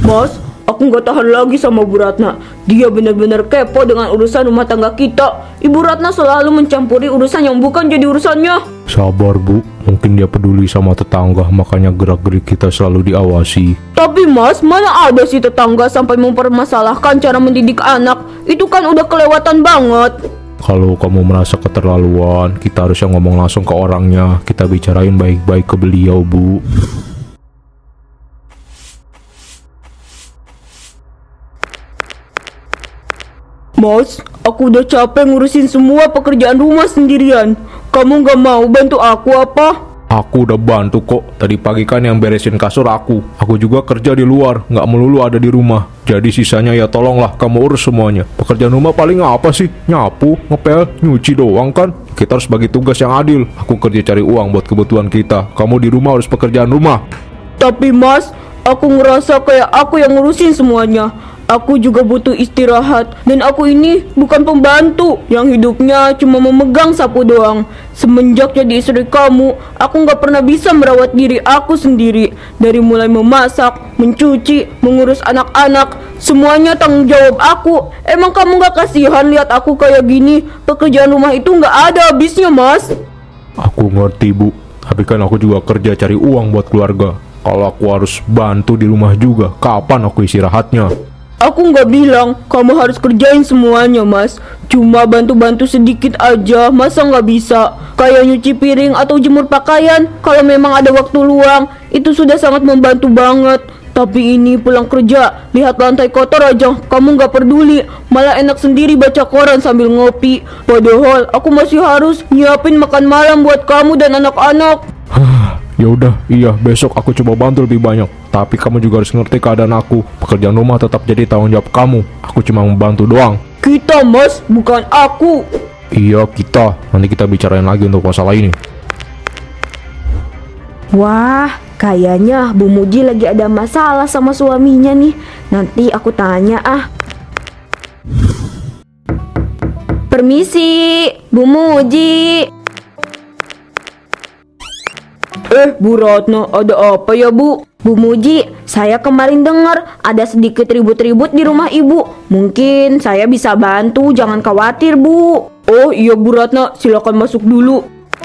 Mas, aku nggak tahan lagi sama Bu Ratna. Dia benar-benar kepo dengan urusan rumah tangga kita. Ibu Ratna selalu mencampuri urusan yang bukan jadi urusannya. Sabar Bu, mungkin dia peduli sama tetangga, makanya gerak-gerik kita selalu diawasi. Tapi Mas, mana ada sih tetangga sampai mempermasalahkan cara mendidik anak? Itu kan udah kelewatan banget. Kalau kamu merasa keterlaluan, kita harusnya ngomong langsung ke orangnya. Kita bicarain baik-baik ke beliau, Bu. Mas, aku udah capek ngurusin semua pekerjaan rumah sendirian. Kamu gak mau bantu aku apa? Aku udah bantu kok. Tadi pagi kan yang beresin kasur aku. Aku juga kerja di luar, nggak melulu ada di rumah. Jadi sisanya ya tolonglah kamu urus semuanya. Pekerjaan rumah paling apa sih? Nyapu, ngepel, nyuci doang kan? Kita harus bagi tugas yang adil. Aku kerja cari uang buat kebutuhan kita. Kamu di rumah harus pekerjaan rumah. Tapi Mas, aku ngerasa kayak aku yang ngurusin semuanya. Aku juga butuh istirahat. Dan aku ini bukan pembantu yang hidupnya cuma memegang sapu doang. Semenjak jadi istri kamu, aku gak pernah bisa merawat diri aku sendiri. Dari mulai memasak, mencuci, mengurus anak-anak, semuanya tanggung jawab aku. Emang kamu gak kasihan lihat aku kayak gini? Pekerjaan rumah itu gak ada habisnya, Mas. Aku ngerti, Bu. Tapi kan aku juga kerja cari uang buat keluarga. Kalau aku harus bantu di rumah juga, kapan aku istirahatnya? Aku nggak bilang kamu harus kerjain semuanya, Mas. Cuma bantu-bantu sedikit aja, masa nggak bisa? Kayak nyuci piring atau jemur pakaian. Kalau memang ada waktu luang, itu sudah sangat membantu banget. Tapi ini pulang kerja, lihat lantai kotor aja, kamu nggak peduli. Malah enak sendiri baca koran sambil ngopi. Padahal aku masih harus nyiapin makan malam buat kamu dan anak-anak. Ya udah, iya, besok aku coba bantu lebih banyak. Tapi kamu juga harus ngerti keadaan aku. Pekerjaan rumah tetap jadi tanggung jawab kamu. Aku cuma membantu doang. Kita, Mas, bukan aku. Iya, kita. Nanti kita bicarain lagi untuk masalah ini. Wah, kayaknya Bu Muji lagi ada masalah sama suaminya nih. Nanti aku tanya ah. Permisi, Bu Muji. Bu Ratna, ada apa ya, Bu? Bu Muji, saya kemarin dengar ada sedikit ribut-ribut di rumah Ibu. Mungkin saya bisa bantu, jangan khawatir, Bu. Oh iya, Bu Ratna, silakan masuk dulu.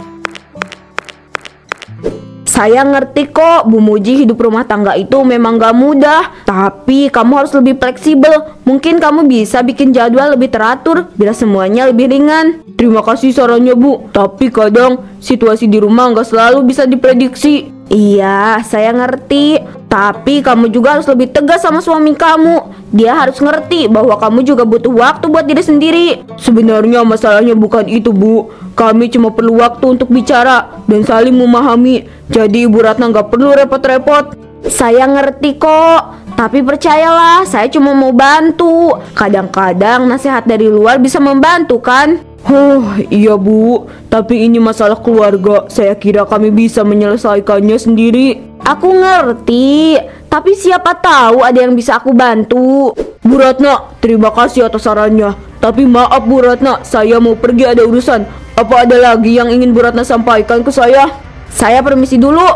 Saya ngerti kok, Bu Muji, hidup rumah tangga itu memang gak mudah. Tapi kamu harus lebih fleksibel. Mungkin kamu bisa bikin jadwal lebih teratur, biar semuanya lebih ringan. Terima kasih sarannya, Bu. Tapi kadang situasi di rumah gak selalu bisa diprediksi. Iya, saya ngerti. Tapi kamu juga harus lebih tegas sama suami kamu. Dia harus ngerti bahwa kamu juga butuh waktu buat diri sendiri. Sebenarnya masalahnya bukan itu, Bu. Kami cuma perlu waktu untuk bicara dan saling memahami. Jadi Ibu Ratna gak perlu repot-repot. Saya ngerti kok. Tapi percayalah, saya cuma mau bantu. Kadang-kadang nasihat dari luar bisa membantu kan? Iya, Bu. Tapi ini masalah keluarga. Saya kira kami bisa menyelesaikannya sendiri. Aku ngerti, tapi siapa tahu ada yang bisa aku bantu. Bu Ratna, terima kasih atas sarannya. Tapi maaf, Bu Ratna, saya mau pergi, ada urusan. Apa ada lagi yang ingin Bu Ratna sampaikan ke saya? Saya permisi dulu.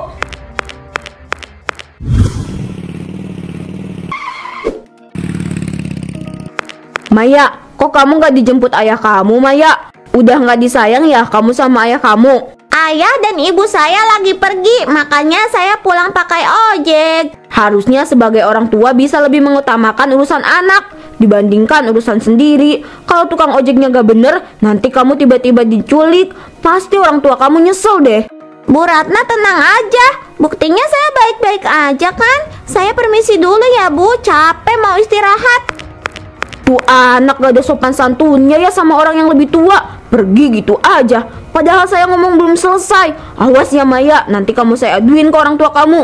Maya, kok kamu gak dijemput ayah kamu, Maya? Udah gak disayang ya kamu sama ayah kamu? Ayah dan ibu saya lagi pergi, makanya saya pulang pakai ojek. Harusnya sebagai orang tua bisa lebih mengutamakan urusan anak dibandingkan urusan sendiri. Kalau tukang ojeknya gak bener, nanti kamu tiba-tiba diculik. Pasti orang tua kamu nyesel deh. Bu Ratna tenang aja, buktinya saya baik-baik aja kan. Saya permisi dulu ya, Bu, capek mau istirahat. Tuh anak gak ada sopan santunnya ya sama orang yang lebih tua. Pergi gitu aja, padahal saya ngomong belum selesai. Awas ya Maya, nanti kamu saya aduin ke orang tua kamu.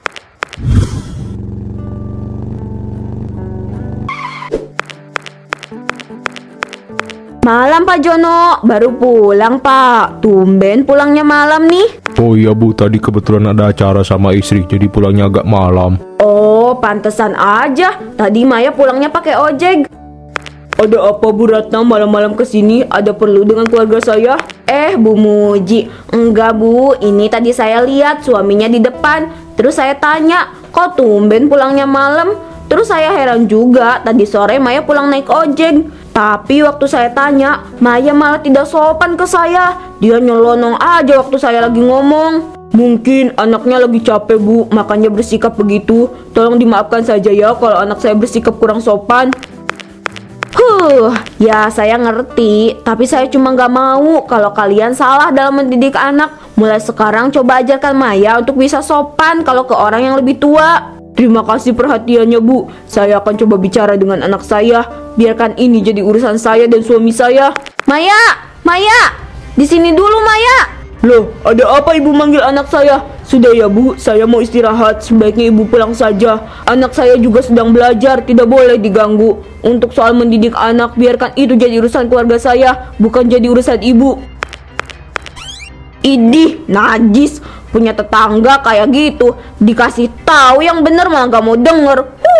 Malam Pak Jono, baru pulang Pak. Tumben pulangnya malam nih. Oh iya Bu, tadi kebetulan ada acara sama istri, jadi pulangnya agak malam. Oh, pantesan aja. Tadi Maya pulangnya pakai ojek. Ada apa Bu Ratna malam-malam kesini? Ada perlu dengan keluarga saya? Bu Muji, enggak Bu, ini tadi saya lihat suaminya di depan. Terus saya tanya, kok tumben pulangnya malam? Terus saya heran juga, tadi sore Maya pulang naik ojek. Tapi waktu saya tanya, Maya malah tidak sopan ke saya. Dia nyelonong aja waktu saya lagi ngomong. Mungkin anaknya lagi capek bu, makanya bersikap begitu. Tolong dimaafkan saja ya kalau anak saya bersikap kurang sopan. Ya saya ngerti, tapi saya cuma gak mau kalau kalian salah dalam mendidik anak. Mulai sekarang coba ajarkan Maya untuk bisa sopan kalau ke orang yang lebih tua. Terima kasih perhatiannya bu, saya akan coba bicara dengan anak saya. Biarkan ini jadi urusan saya dan suami saya. Maya, di sini dulu Maya. Loh, ada apa ibu manggil anak saya? Sudah ya bu, saya mau istirahat. Sebaiknya ibu pulang saja. Anak saya juga sedang belajar, tidak boleh diganggu. Untuk soal mendidik anak, biarkan itu jadi urusan keluarga saya, bukan jadi urusan ibu. Idih, najis. Punya tetangga kayak gitu, dikasih tahu yang bener malah gak mau denger.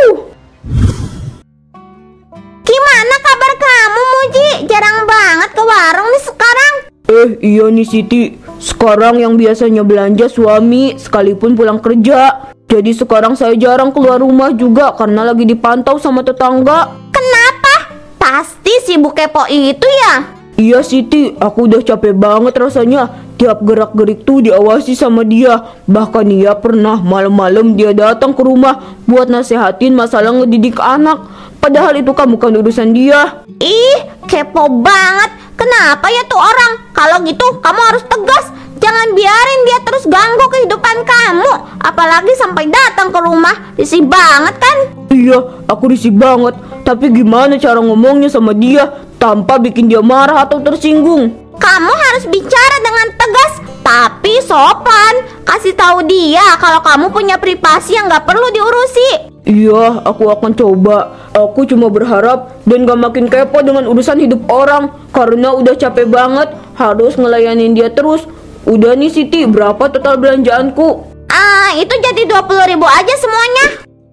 Gimana kabar kamu Muji? Jarang banget ke warung nih sekarang. Iya nih Siti, sekarang yang biasanya belanja suami sekalipun pulang kerja. Jadi sekarang saya jarang keluar rumah juga karena lagi dipantau sama tetangga. Kenapa? Pasti si Bu Kepo itu ya? Iya Siti, aku udah capek banget rasanya. Tiap gerak-gerik tuh diawasi sama dia. Bahkan dia pernah malam-malam dia datang ke rumah buat nasehatin masalah ngedidik anak. Padahal itu kan bukan urusan dia. Ih, kepo banget. Kenapa ya tuh orang? Kalau gitu kamu harus tegas. Jangan biarin dia terus ganggu kehidupan kamu. Apalagi sampai datang ke rumah. Risih banget kan? Iya, aku risih banget. Tapi gimana cara ngomongnya sama dia tanpa bikin dia marah atau tersinggung? Kamu harus bicara dengan tegas, tapi sopan. Kasih tahu dia kalau kamu punya privasi yang gak perlu diurusi. Iya, aku akan coba. Aku cuma berharap dan gak makin kepo dengan urusan hidup orang. Karena udah capek banget harus ngelayanin dia terus. Udah nih Siti, berapa total belanjaanku? Itu jadi 20.000 aja semuanya.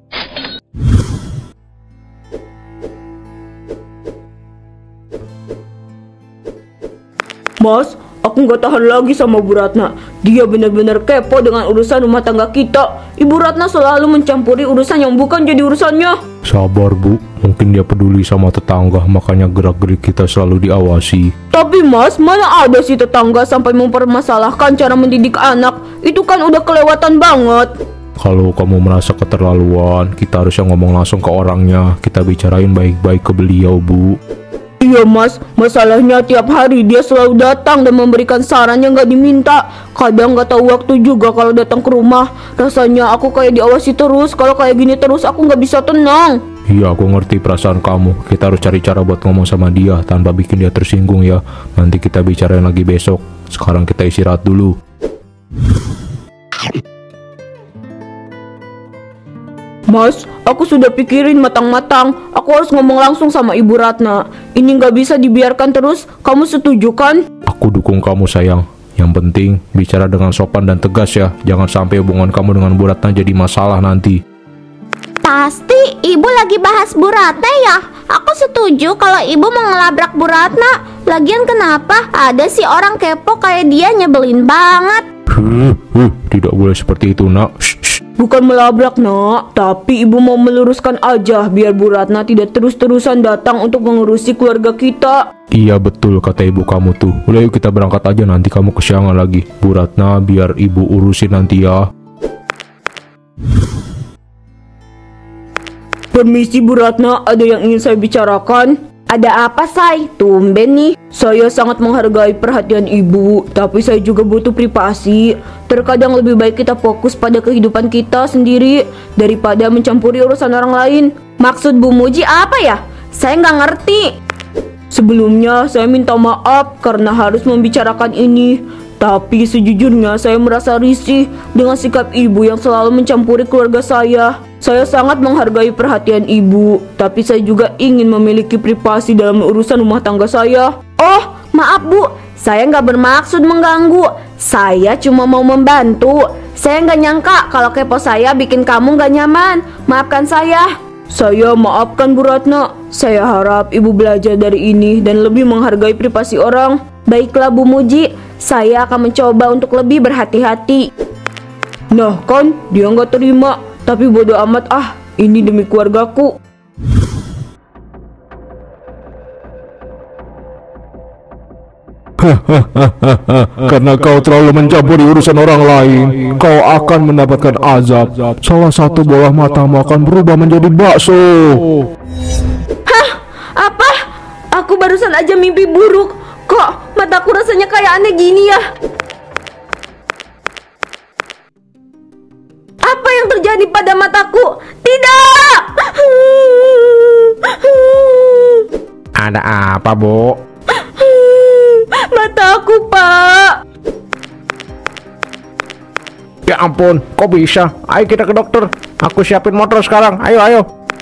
Mas, aku nggak tahan lagi sama Bu Ratna. Dia benar-benar kepo dengan urusan rumah tangga kita. Ibu Ratna selalu mencampuri urusan yang bukan jadi urusannya. Sabar bu, mungkin dia peduli sama tetangga, makanya gerak-gerik kita selalu diawasi. Tapi mas, mana ada sih tetangga sampai mempermasalahkan cara mendidik anak? Itu kan udah kelewatan banget. Kalau kamu merasa keterlaluan, kita harusnya ngomong langsung ke orangnya. Kita bicarain baik-baik ke beliau bu. Iya mas, masalahnya tiap hari dia selalu datang dan memberikan saran yang gak diminta. Kadang gak tahu waktu juga kalau datang ke rumah. Rasanya aku kayak diawasi terus. Kalau kayak gini terus aku gak bisa tenang. Iya, aku ngerti perasaan kamu. Kita harus cari cara buat ngomong sama dia tanpa bikin dia tersinggung ya. Nanti kita bicarain lagi besok. Sekarang kita istirahat dulu. Mas, aku sudah pikirin matang-matang. Aku harus ngomong langsung sama Ibu Ratna. Ini nggak bisa dibiarkan terus. Kamu setuju kan? Aku dukung kamu sayang. Yang penting bicara dengan sopan dan tegas ya. Jangan sampai hubungan kamu dengan Bu Ratna jadi masalah nanti. Pasti ibu lagi bahas Bu Ratna ya? Aku setuju kalau ibu mau ngelabrak Bu Ratna. Lagian kenapa ada sih orang kepo kayak dia, nyebelin banget. Tidak boleh seperti itu nak. Bukan melabrak nak, tapi ibu mau meluruskan aja biar Bu Ratna tidak terus-terusan datang untuk mengurusi keluarga kita. Iya betul kata ibu kamu tuh. Udah yuk kita berangkat aja, nanti kamu kesiangan lagi. Bu Ratna biar ibu urusin nanti ya. Permisi Bu Ratna, ada yang ingin saya bicarakan. Ada apa Say? Tumben nih. Saya sangat menghargai perhatian ibu, tapi saya juga butuh privasi. Terkadang lebih baik kita fokus pada kehidupan kita sendiri daripada mencampuri urusan orang lain. Maksud Bu Muji apa ya? Saya nggak ngerti. Sebelumnya saya minta maaf karena harus membicarakan ini. Tapi sejujurnya saya merasa risih dengan sikap ibu yang selalu mencampuri keluarga saya. Saya sangat menghargai perhatian ibu, tapi saya juga ingin memiliki privasi dalam urusan rumah tangga saya. Oh, maaf Bu, saya nggak bermaksud mengganggu. Saya cuma mau membantu. Saya nggak nyangka kalau kepo saya bikin kamu nggak nyaman. Maafkan saya. Saya maafkan Bu Ratna. Saya harap ibu belajar dari ini dan lebih menghargai privasi orang. Baiklah Bu Muji, saya akan mencoba untuk lebih berhati-hati. Nah kan, dia nggak terima. Tapi bodo amat ah, Ini demi keluargaku. Karena kau terlalu mencampuri urusan orang lain, kau akan mendapatkan azab. Salah satu bola matamu akan berubah menjadi bakso. Apa? Aku barusan aja mimpi buruk. Kok mataku rasanya kayak aneh gini ya? Apa yang terjadi pada mataku? Tidak! Ada apa, Bu? Mataku, Pak. Ya ampun, kok bisa? Ayo kita ke dokter. Aku siapin motor sekarang. Ayo.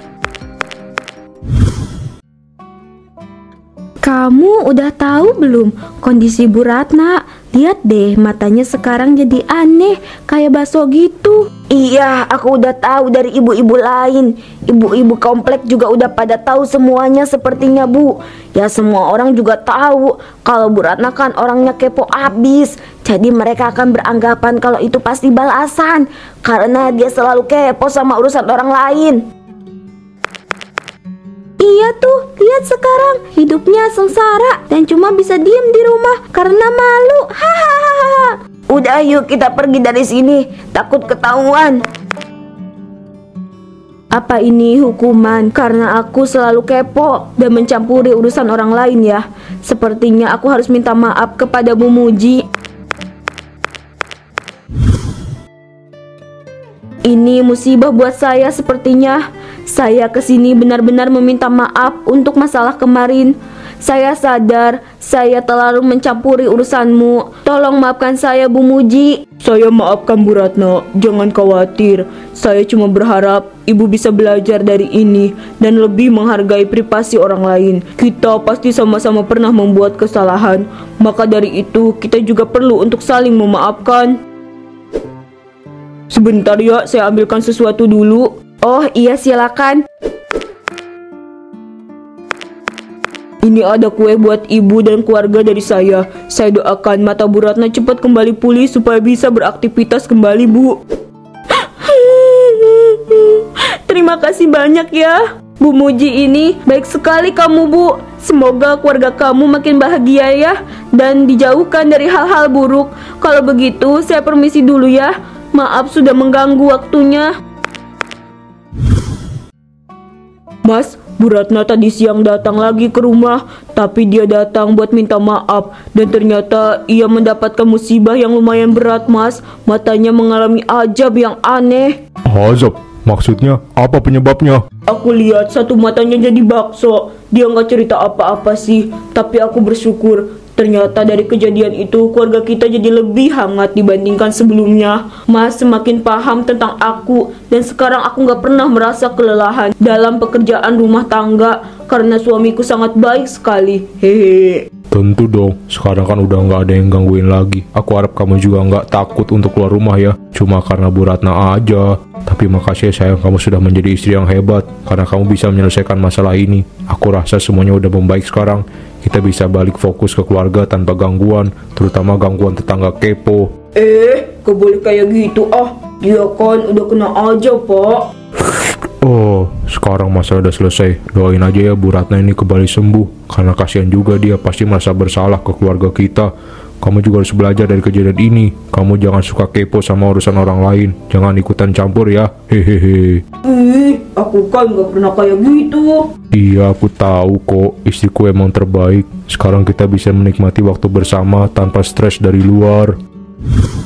Kamu udah tahu belum kondisi Bu Ratna? Lihat deh, matanya sekarang jadi aneh, kayak bakso gitu. Iya, aku udah tahu dari ibu-ibu lain. Ibu-ibu komplek juga udah pada tahu semuanya sepertinya, Bu. Ya semua orang juga tahu kalau Bu Ratna kan orangnya kepo abis. Jadi mereka akan beranggapan kalau itu pasti balasan karena dia selalu kepo sama urusan orang lain. Iya tuh, lihat sekarang hidupnya sengsara dan cuma bisa diem di rumah karena malu. Hahaha. Udah yuk kita pergi dari sini, takut ketahuan. Apa ini hukuman karena aku selalu kepo dan mencampuri urusan orang lain ya? Sepertinya aku harus minta maaf kepada Bu Muji. Ini musibah buat saya sepertinya. Saya kesini benar-benar meminta maaf untuk masalah kemarin. Saya sadar saya terlalu mencampuri urusanmu. Tolong maafkan saya, Bu Muji. Saya maafkan Bu Ratna, jangan khawatir. Saya cuma berharap ibu bisa belajar dari ini dan lebih menghargai privasi orang lain. Kita pasti sama-sama pernah membuat kesalahan, maka dari itu kita juga perlu untuk saling memaafkan. Sebentar ya, saya ambilkan sesuatu dulu. Oh iya, silakan. Ini ada kue buat ibu dan keluarga dari saya. Saya doakan mata Bu Ratna cepat kembali pulih supaya bisa beraktivitas kembali, Bu. Terima kasih banyak ya, Bu Muji. Ini baik sekali kamu, Bu. Semoga keluarga kamu makin bahagia ya dan dijauhkan dari hal-hal buruk. Kalau begitu saya permisi dulu ya. Maaf sudah mengganggu waktunya. Mas, Bu Ratna tadi siang datang lagi ke rumah, tapi dia datang buat minta maaf dan ternyata ia mendapatkan musibah yang lumayan berat, Mas. Matanya mengalami ajab yang aneh. Azab? Maksudnya apa penyebabnya? Aku lihat satu matanya jadi bakso. Dia nggak cerita apa-apa sih, tapi aku bersyukur. Ternyata dari kejadian itu keluarga kita jadi lebih hangat dibandingkan sebelumnya. Mas semakin paham tentang aku dan sekarang aku nggak pernah merasa kelelahan dalam pekerjaan rumah tangga karena suamiku sangat baik sekali. Hehe. Tentu dong, sekarang kan udah nggak ada yang gangguin lagi. Aku harap kamu juga nggak takut untuk keluar rumah ya. Cuma karena Bu Ratna aja. Tapi makasih sayang, kamu sudah menjadi istri yang hebat karena kamu bisa menyelesaikan masalah ini. Aku rasa semuanya udah membaik sekarang. Kita bisa balik fokus ke keluarga tanpa gangguan, terutama gangguan tetangga kepo. Kok boleh kayak gitu ah? Dia kan udah kena aja, Pak. Oh, sekarang masalah udah selesai. Doain aja ya Bu Ratna ini kembali sembuh. Karena kasihan juga dia pasti merasa bersalah ke keluarga kita. Kamu juga harus belajar dari kejadian ini. Kamu jangan suka kepo sama urusan orang lain. Jangan ikutan campur ya. Hehehe. Aku kan gak pernah kayak gitu. Iya, aku tahu kok. Istriku emang terbaik. Sekarang kita bisa menikmati waktu bersama tanpa stres dari luar.